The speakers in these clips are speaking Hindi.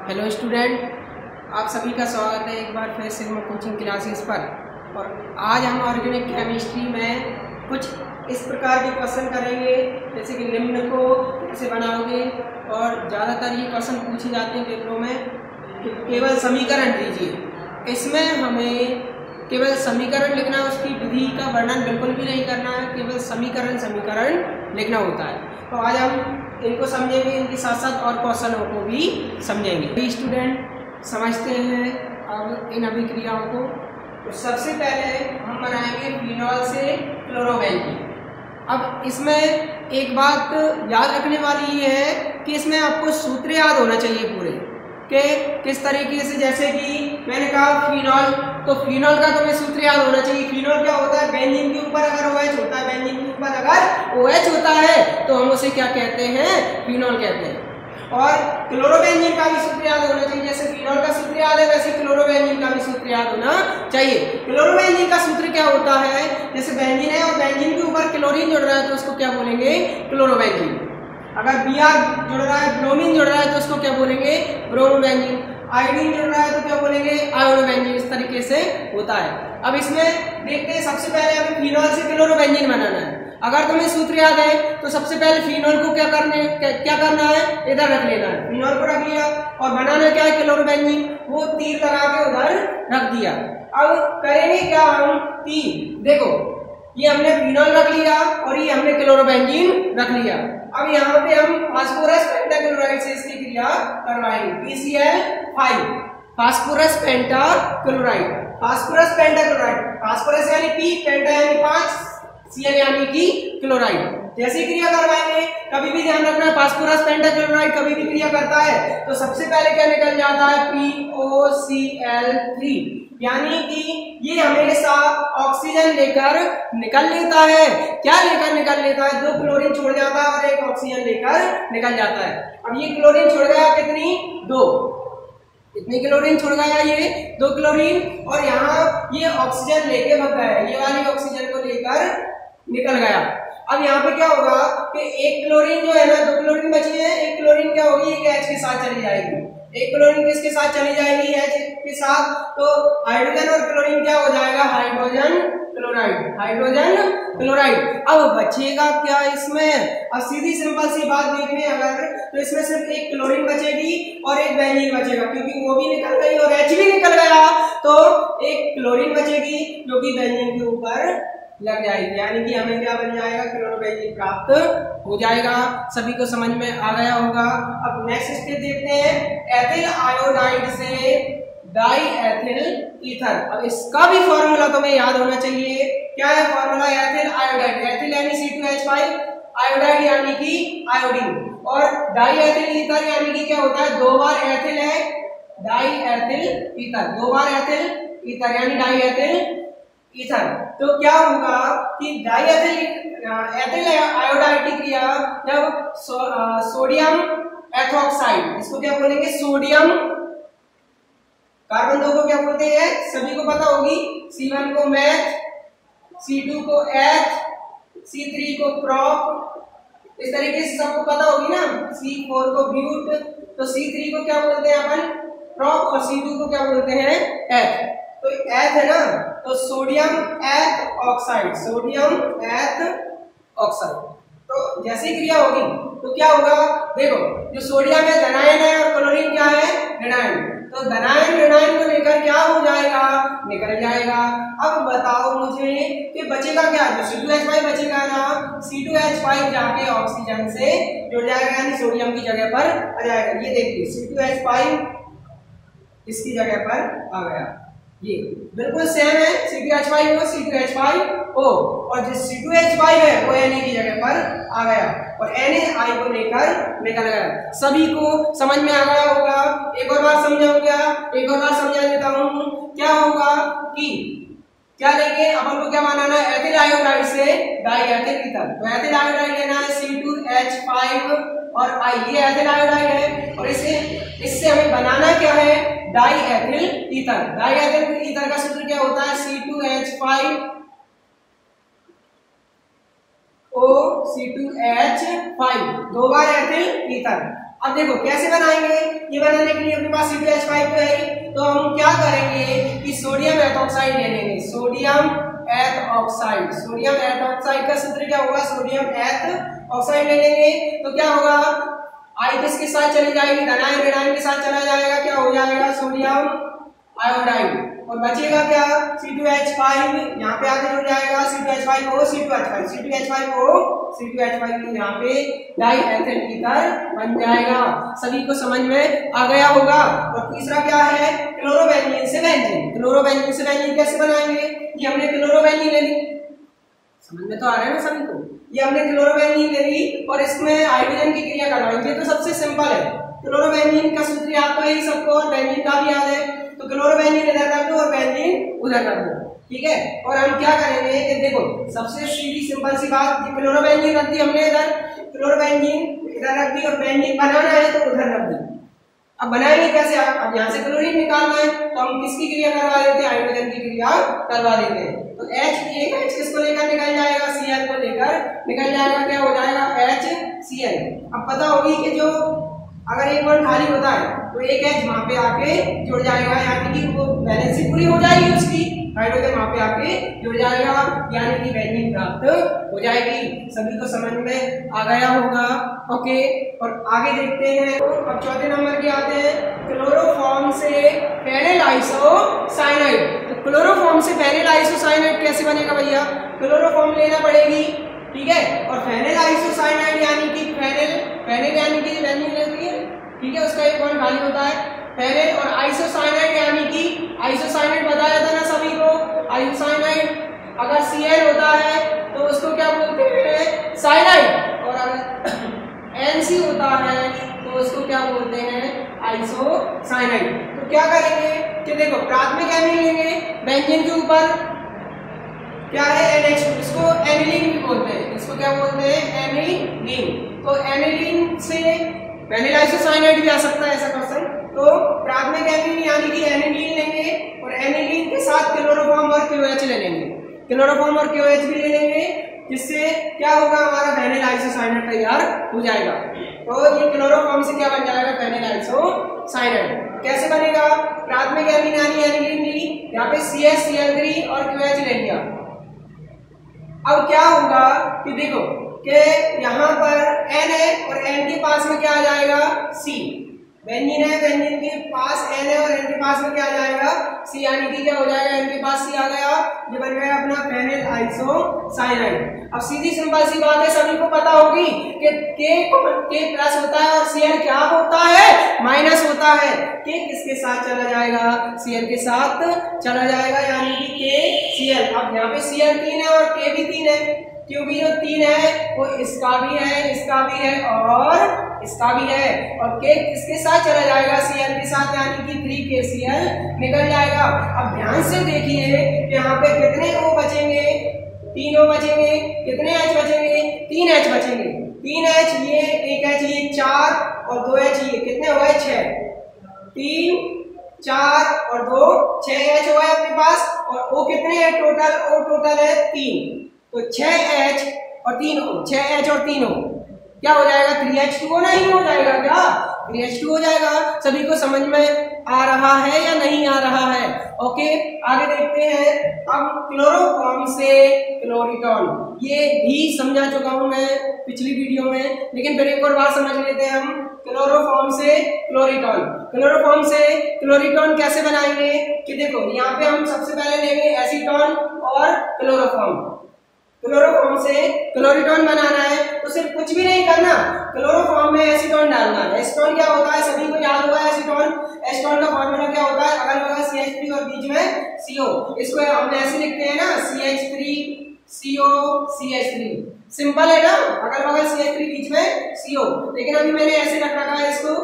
हेलो स्टूडेंट, आप सभी का स्वागत है एक बार फिर सिग्मा कोचिंग क्लासेस पर। और आज हम ऑर्गेनिक केमिस्ट्री में कुछ इस प्रकार के क्वेश्चन करेंगे, जैसे कि निम्न को कैसे बनाओगे। और ज़्यादातर ये क्वेश्चन पूछे जाते हैं पेपरों में कि केवल समीकरण दीजिए। इसमें हमें केवल समीकरण लिखना है, उसकी विधि का वर्णन बिल्कुल भी नहीं करना है, केवल समीकरण लिखना होता है। तो आज हम इनको समझेंगे, इनके साथ साथ और क्वेश्चनों को भी समझेंगे। स्टूडेंट समझते हैं अब इन अभिक्रियाओं को। तो सबसे पहले हम बनाएंगे फिनॉल से क्लोरोबेंजीन। अब इसमें एक बात याद रखने वाली ये है कि इसमें आपको सूत्र याद होना चाहिए पूरे कि किस तरीके से, जैसे कि मैंने कहा फिनॉल, तो फिनॉल का तुम्हें सूत्र याद होना चाहिए। फिनॉल क्या होता है, बेंजीन के ऊपर अगर OH होता है, बेंजीन के ऊपर अगर OH होता है तो हम उसे क्या कहते हैं, फिनॉल कहते हैं। और क्लोरोबेंजीन का भी सूत्र याद होना चाहिए, जैसे फिनॉल का सूत्र याद है वैसे क्लोरोबेंजीन का भी सूत्र याद होना चाहिए। क्लोरोबेंजीन का सूत्र क्या होता है, जैसे बेंजीन है और बेंजीन के ऊपर क्लोरीन जुड़ रहा है तो उसको क्या बोलेंगे, क्लोरोबेंजीन। अगर Br जुड़ रहा है, ब्रोमीन जुड़ रहा है तो उसको क्या बोलेंगे, ब्रोमोबेंजीन। आयोडीन जुड़ रहा है तो क्या बोलेंगे, आयोडोबेंजीन। इस तरीके से होता है। अब इसमें देखते हैं, सबसे पहले हमें फिनॉल से क्लोरोबेंजीन बनाना है। अगर तुम्हें सूत्र याद है तो सबसे पहले फिनॉल को क्या करना है, इधर रख लेना है। फिनॉल को रख लिया और बनाना क्या है, क्लोरोबेंजीन। वो तीर लगा के उधर रख दिया। अब करेंगे क्या हम, तीर देखो, ये हमने फिनॉल रख लिया और ये हमने क्लोरोबेंजीन रख लिया। अब यहाँ पे हम फास्फोरस पेंटाक्लोराइड से इसकी क्रिया करवाएंगे, PCl5, phosphorus pentachloride. Phosphorus pentachloride, phosphorus यानी P, पेंटा यानी 5, Cl यानी कि क्लोराइड। जैसी क्रिया करवाएंगे, कभी भी ध्यान रखना, फास्फोरस पेंटाक्लोराइड कभी भी क्रिया करता है तो सबसे पहले क्या निकल जाता है, POCl3, यानी कि ये हमेशा ऑक्सीजन लेकर निकल लेता है। क्या लेकर निकल लेता है, 2 क्लोरीन छोड़ जाता है और 1 ऑक्सीजन लेकर निकल जाता है। अब ये क्लोरीन छोड़ गया कितनी, 2, इतनी क्लोरीन छोड़ गया, ये 2 क्लोरीन, और यहाँ ये ऑक्सीजन लेके भग गया, ये वाली ऑक्सीजन को लेकर निकल गया। अब यहाँ पे क्या होगा कि 1 क्लोरीन जो है ना, 2 क्लोरीन बची है, 1 क्लोरीन क्या होगी, एक H के साथ चली जाएगी। 1 क्लोरीन किसके साथ चली जाएगी, H के साथ, तो हाइड्रोजन और क्लोरीन क्या हो जाएगा, हाइड्रोजन क्लोराइड, हाइड्रोजन क्लोराइड। अब बचेगा क्या इसमें, अब सीधी सिंपल सी बात देखें अगर, तो इसमें सिर्फ 1 क्लोरीन बचेगी और 1 बेंजीन बचेगा, क्योंकि वो भी निकल गई और H भी निकल गया, तो 1 क्लोरीन बचेगी जो कि बेंजीन के ऊपर लग जाएगी, यानी कि हमें क्या बन जाएगा, क्लोरोबेंजीन प्राप्त हो जाएगा। सभी को समझ में आ गया होगा। अब नेक्स्ट स्टेप देखते हैं, एथिल आयोडाइड से डाई एथिल ईथर। अब इसका भी फॉर्मूला तुम्हें याद होना चाहिए। क्या है फॉर्मूला, एथिल आयोडाइड, एथिल यानी C2H5, आयोडाइड यानी कि आयोडीन, और डाई एथिल ईथर यानी कि क्या होता है, 2 बार एथिल है, डाई एथिल ईथर, 2 बार एथिल ईथर यानी डाई एथिल ईथर। तो क्या होगा कि एथिल आयोडाइड की क्रिया जब सोडियम एथॉक्साइड, इसको क्या बोलेंगे, सोडियम, कार्बन 2 को क्या बोलते हैं, सभी को पता होगी, C1 को मैथ, C2 को एथ, C3 को प्रॉप, इस तरीके से सबको पता होगी ना। C4 को ब्यूट, तो C3 को क्या बोलते हैं अपन, प्रॉप, और C2 को क्या बोलते हैं, एथ। तो एथ है ना, तो सोडियम एथ ऑक्साइड, सोडियम एथ ऑक्साइड। तो जैसी क्रिया होगी तो क्या होगा, देखो जो सोडियम है धनायन है और क्लोरीन क्या है, ऋणायन, तो धनायन ऋणायन को लेकर क्या हो जाएगा, निकल जाएगा। अब बताओ मुझे कि बचेगा क्या, जो C2H5 बचेगा ना, C2H5 जाके ऑक्सीजन से जुड़ जाएगा, यानी सोडियम की जगह पर आ जाएगा। ये देखिए C2H5 इसकी जगह पर आ गया, ये बिल्कुल सेम है, C2H5O, C2H5O, और जो C2H5 है वो Na की जगह पर आ गया और NaI को लेकर निकल गया। सभी को समझ में आ गया होगा। एक और बार समझाऊंगा, एक और बार समझा देता हूँ। क्या होगा कि क्या लेंगे, अपन को क्या बनाना है, एथिल आयोडाइड से डाई एथिल ईथर। तो एथिल आयोडाइड लेना है C2H5 और I, ये एथिल आयोडाइड है, और इससे हमें बनाना क्या है, diethyl ether. Diethyl ether का सूत्र क्या होता है, C2H5O, C2H5, 2 बार एथिल ईथर। अब देखो कैसे बनाएंगे, ये बनाने के लिए अपने पास C2H5 तो है, तो हम क्या करेंगे कि सोडियम एथॉक्साइड ले लेंगे। सोडियम एथॉक्साइड, सोडियम एथॉक्साइड का सूत्र क्या होगा, सोडियम एथॉक्साइड ले लेंगे तो क्या होगा, आई किसके साथ चली जाएगी, धनायन ऋणायन के साथ चला जाएगा, क्या हो जाएगा सोडियम आयोडाइड, और बचेगा क्या C2H5, यहाँ पे आके जुड़ जाएगा C2H5O C2H5 C2H5O C2H5 यहाँ पे डाइएथेन ईथर बन जाएगा। सभी को समझ में आ गया होगा। और तीसरा क्या है, क्लोरोबेंजीन से बेंजीन। क्लोरोबेंजीन से बेंजीन कैसे बनाएंगे, ये हमने क्लोरोबेंजीन ले ली, समझ में तो आ रहा है ना सभी को, ये हमने क्लोरोबेंजीन ले ली और इसमें हाइड्रोजन की क्रिया करवाएंगे, तो सबसे सिंपल है। क्लोरोबेंजीन का सूत्र याद तो है सबको, और बेंजीन का भी याद है, तो क्लोरोबेंजीन इधर रख दो और बेंजीन उधर रख दो, ठीक है। और हम क्या करेंगे कि देखो सबसे सीधी सिंपल सी बात, क्लोरोबेंजीन रख दी हमने इधर, क्लोरोबेंजीन इधर रख दी, और बेंजीन बनाना है तो उधर रख दी। अब बनाएंगे कैसे, अब यहाँ से क्लोरीन निकालना है तो हम किसकी क्रिया करवा देते हैं, हाइड्रोजन की क्रिया करवा देते हैं। तो H किसको लेकर निकल जाएगा, Cl को लेकर निकल जाएगा, क्या हो जाएगा HCl। अब पता होगी कि जो अगर एक बॉन्ड खाली होता है तो एक H वहां पे आके जुड़ जाएगा, यानी कि वो वैलेंसी पूरी हो जाएगी उसकी, हाइड्रोजन वहां पे आके जुड़ जाएगा, यानी कि बेंजीन प्राप्त हो जाएगी। सभी को समझ में आ गया होगा, ओके। और आगे देखते हैं, तो अब चौथे नंबर के आते हैं, क्लोरोफॉर्म से फेनिल आइसोसाइनाइड। तो क्लोरोफॉर्म से फेनिल आइसोसाइनाइड कैसे बनेगा भैया, क्लोरोफॉर्म लेना पड़ेगी, ठीक है। और फेनिल आइसोसाइनाइड यानी कि फेनिल यानी कि बेंजीन रहती है, ठीक है, उसका एक बॉन्ड खाली होता है, फेनिल। और आइसोसाइनाइड यानी कि आइसोसाइनाइड बताया था ना सभी को, आइसोसाइनाइड अगर Cl होता है तो उसको क्या बोलते हैं, साइनाइड, और अगर Nc होता है तो उसको क्या बोलते हैं, आइसोसाइनाइड। तो क्या करेंगे कि देखो प्राथमिक एमिन लेंगे, बेंजीन के ऊपर क्या है NH2, इसको एनिलीन भी बोलते हैं, इसको क्या बोलते हैं, एनिलीन। तो एनिलीन से फेनिल आइसोसाइनाइड भी आ सकता है ऐसा क्वेश्चन। तो प्राथमिक एमिन यानी कि एनिलीन लेंगे, और एनिलीन के साथ क्लोरोफॉर्म और KOH ले लेंगे, क्लोरोफॉर्म और KOH भी ले लेंगे, जिससे क्या होगा, हमारा फेनिल आइसोसाइनाइड तैयार हो जाएगा। तो ये क्लोरोफॉर्म से क्या बन जाएगा, फेनिल आइसोसाइनाइड। कैसे बनेगा, प्राथमिक एमिन यानी एनिलीन ली, यहाँ पे CH और KOH ले लिया। अब क्या होगा कि देखो कि यहाँ पर N है और N के पास में क्या आ जाएगा, C। बेंजीन है, बेंजीन के पास N है और N के पास में क्या आ जाएगा, C, यानी कि क्या हो जाएगा, N के पास C आ गया, ये बन गया अपना फेनिल आइसोसाइनाइड। अब सीधी सिंपल सी बात है, सभी को पता होगी कि K प्लस होता है और Cl क्या होता है, माइनस होता है। K किसके साथ चला जाएगा, Cl के साथ चला जाएगा, यानी कि KCl। अब यहाँ पे Cl 3 है और K भी 3 है, Q भी जो 3 है वो इसका भी है, इसका भी है और इसका भी है, और K किसके साथ चला जाएगा, Cl के साथ, यानी कि 3KCl निकल जाएगा। अब ध्यान से देखिए कि यहाँ पे कितने O बचेंगे, 3 O बचेंगे, कितने H बचेंगे, 3 H बचेंगे, 3 H ये, एक H ये 4 और 2 H ये, कितने हो गए 6, 3 4 और 2 6 H हुआ है अपने पास, और O कितने हैं टोटल, O टोटल है 3, तो 6H और 3O, 6H और 3O क्या हो जाएगा, 3H2O नहीं हो जाएगा क्या, 3H2 हो जाएगा। सभी को समझ में आ रहा है या नहीं आ रहा है, ओके। आगे देखते हैं, अब क्लोरोफॉर्म से क्लोरीटॉन, ये भी समझा चुका हूं मैं पिछली वीडियो में, लेकिन फिर एक और बार समझ लेते हैं हम। क्लोरोफॉर्म से क्लोरीटॉन, क्लोरोफॉर्म से क्लोरीटॉन कैसे बनाएंगे कि देखो यहाँ पे हम सबसे पहले लेंगे एसीटोन और क्लोरोफॉर्म। क्लोरोफॉर्म से क्लोरीटॉन बनाना है तो सिर्फ कुछ भी नहीं करना, क्लोरोफॉर्म में एसीटोन डालना है। एसीटोन क्या होता है, सभी को याद होगा एसीटोन, एसीटोन का फॉर्मूला क्या होता है, अगल बगल CH3 और बीच में CO, इसको हम ऐसे लिखते हैं ना, CH3CO CH3, सिंपल है ना, अगल बगल CH3 बीच में CO, लेकिन अभी मैंने ऐसे रख रखा है इसको,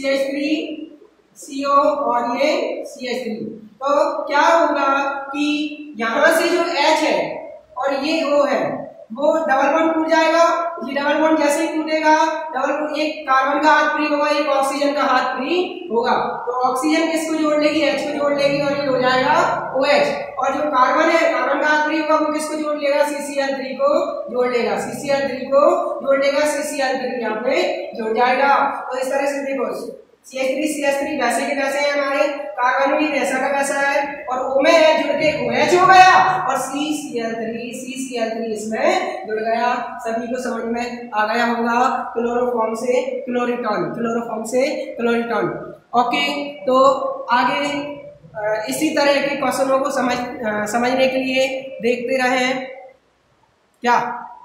CH3CO और ये CH3। तो क्या होगा कि यहाँ से जो H है और ये O है वो डबल बॉन्ड टूट जाएगा, ये डबल बॉन्ड जैसे ही टूटेगा, एक कार्बन का हाथ फ्री होगा, एक ऑक्सीजन का हाथ फ्री होगा, तो ऑक्सीजन किसको जोड़ लेगी, H को जोड़ लेगी और ये हो जाएगा OH। और जो कार्बन है, कार्बन का हाथ फ्री होगा, वो किसको जोड़ लेगा, CCl3 को जोड़ लेगा, CCl3 को जोड़ लेगा, CCl3 यहाँ पे जुड़ जाएगा। तो इस तरह से देखो CH3 वैसे के वैसे है, हमारे कार्बन भी वैसा का वैसा है, और O में है जुड़ के OH हो गया, और CCl3 इसमें जुड़ गया। सभी को समझ में आ गया होगा, क्लोरोफॉर्म से क्लोरीटॉन। ओके, तो आगे इसी तरह के क्वेश्चनों को समझने के लिए देखते रहें क्या।